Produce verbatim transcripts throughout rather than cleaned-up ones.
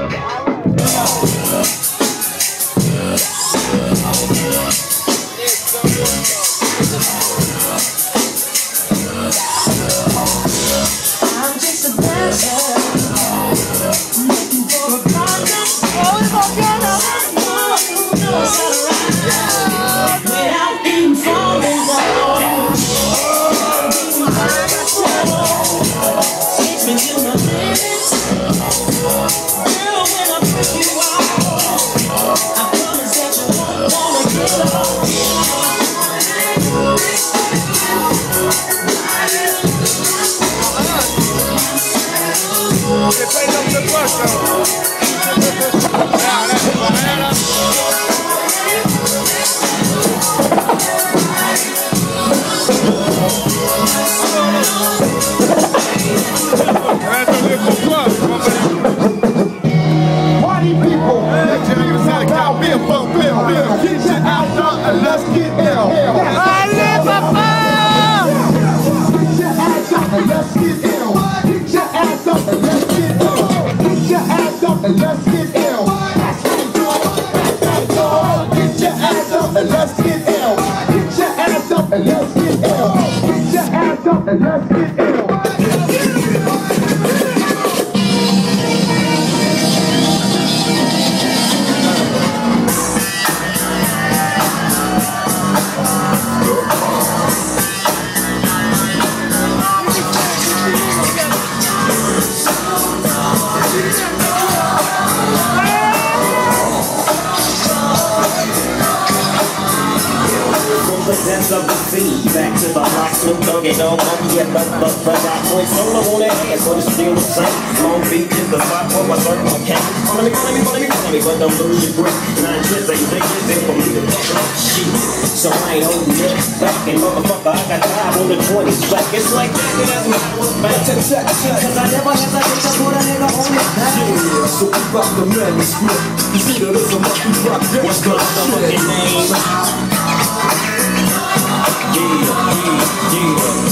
Of the sea, back to the hot Snoop Dogg and all monkey and but but but that boy solo on that ass, but it's still the same. Long Beach is the spot for my certain account. Follow me, follow me, follow me, follow me, but don't lose your grip. Nine trips ain't big, it's in for me to fuck up shit. So I ain't holding it back, and motherfucker, I got five on the twenties back. It's like that, that's when I was back. Cause I never had that bitch, I put a nigga on it back. Yeah, so we rock the manuscript. You see that it's a lucky rock. What's the motherfucking name? Yeah, yeah, yeah.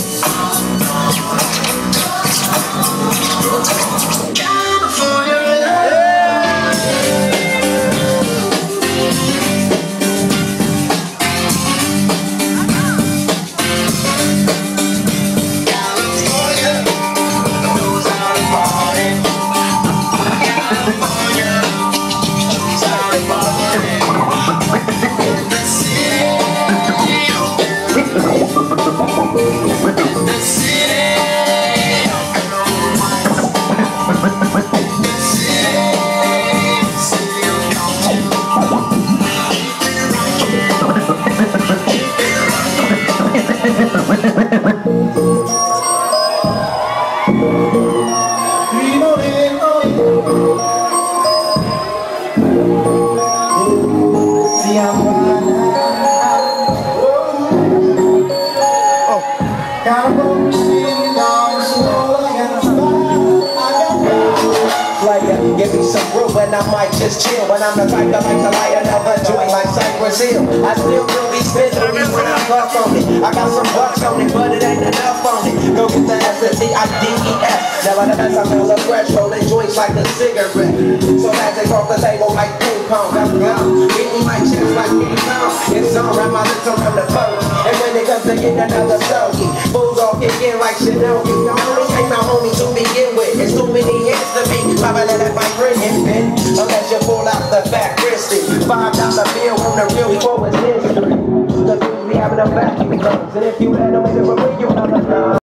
Give me some room and I might just chill. When I'm the type that like to light another joint like Cypress Hill. I still feel these miseries when I puff on it. I got some bucks on it, but it ain't enough on it. Go get the S S D I D E F. Nevertheless, I feel the fresh rolling joints like a cigarette. So magic off the table like ping pong. I'm gone. Beating my chest like King Kong. It's on, wrap my lips around the phone. And when it comes to getting another stogie, fools all kick in like Shinogi. You only ain't my homie to begin with. It's too many hits to be. Papa let that my friend invent. Unless you pull out the fat Christy. Five dollar bill on the real before it's history. The things we having a vacuum comes. And if you let them in the room, you have a